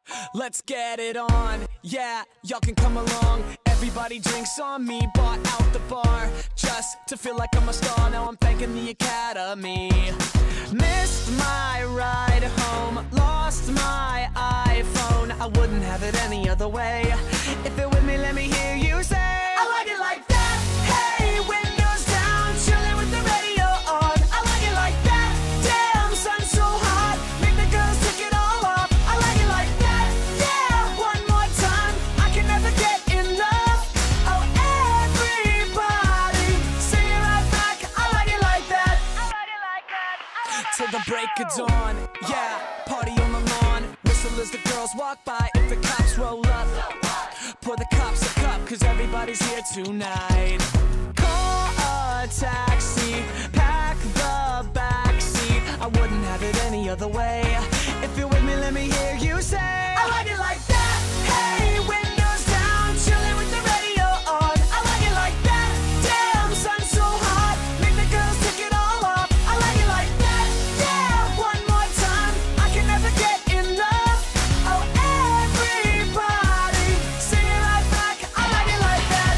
Let's get it on, yeah, y'all can come along. Everybody drinks on me, bought out the bar just to feel like I'm a star. Now I'm thanking the Academy. Missed my ride home, lost my iPhone. I wouldn't have it any other way. If you're with me, let me hear you say, I like it like that. Hey, windows down, chilling with the radio on. I like it like that. Damn, sun's so hot, make the girls take it all off. I like it like that. Yeah, one more time, I can never get enough. Oh, everybody, sing it right back. I like it like that. I like it like that. Till the break of dawn, yeah, party on the lawn. Whistle as the girls walk by. If the cops roll up, pour the cops a cup, cause everybody's here tonight. Call a taxi, pack the backseat. I wouldn't have it any other way. If you're with me, let me hear you say, I like it like that. Hey, windows down, chilling with the radio on. I like it like that. Damn, sun's so hot, make the girls take it all off. I like it like that. Yeah, one more time, I can never get enough. Oh, everybody, sing it right back. I like it like that.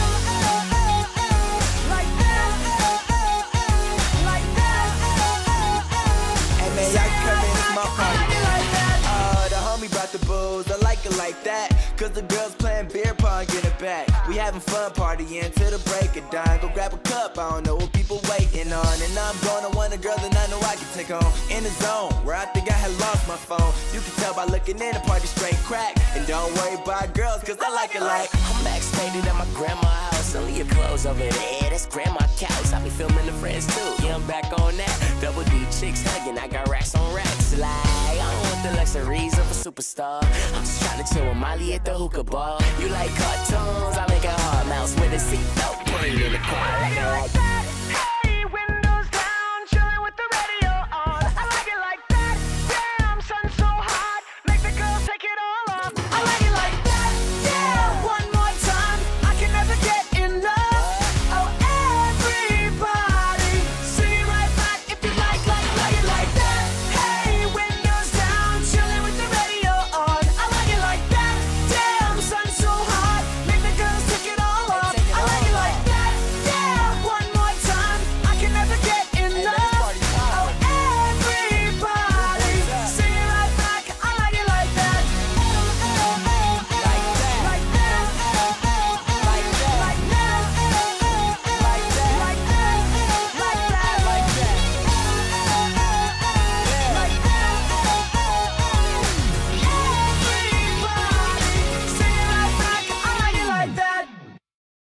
Like that. Like that. Hey man, y'all come in, it's my I party. like it like that. The homie brought the booze, I like it like that. Cause the girls playing beer pong, get it back. We having fun partying till the break of dawn. Go grab a cup, I don't know what people waiting on. And I'm gonna want a girl that I know I can take home. In the zone, where I think I had lost my phone. You can tell by looking in, the party straight crack. And don't worry about girls, cause I like it like I'm backstage at my grandma's house. Only your clothes over there, that's grandma's couch. I be filming the friends too, yeah, I'm back on that. Double D chicks hugging, I got racks on racks. Like, I don't want the luxuries of a superstar. I'm just trying to chill with Molly at the hookah bar. You like cartoons, I make a hard mouse with a seatbelt. Put it in the car, I like it like that.